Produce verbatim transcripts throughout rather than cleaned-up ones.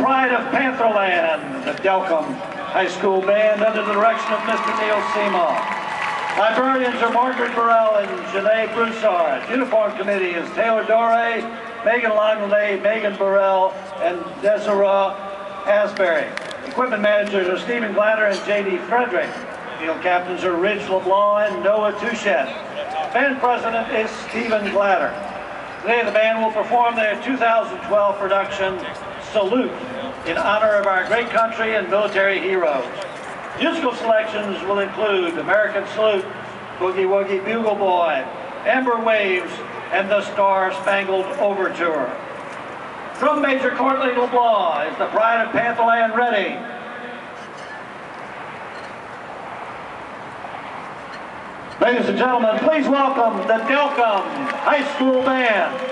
Pride of Pantherland, the Delcom High School Band under the direction of Mister Neil Seema. Librarians are Margaret Burrell and Janae Broussard. Uniform Committee is Taylor Dore, Megan Longley, Megan Burrell, and Desiree Asbury. Equipment managers are Stephen Glatter and J D Frederick. Field captains are Ridge LeBlanc and Noah Touchette. Band president is Stephen Glatter. Today the band will perform their two thousand twelve production, Salute, in honor of our great country and military heroes. Musical selections will include American Salute, Boogie Woogie Bugle Boy, Amber Waves, and the Star Spangled Overture. Drum Major Courtney LeBlanc is the Pride of Pantherland ready. Ladies and gentlemen, please welcome the Delcom High School Band.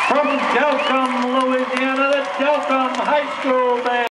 From Delcombe, Louisiana, the Delcombe High School Band.